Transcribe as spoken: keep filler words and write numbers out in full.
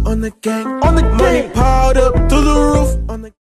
on the gang, on the money piled up through the roof, on the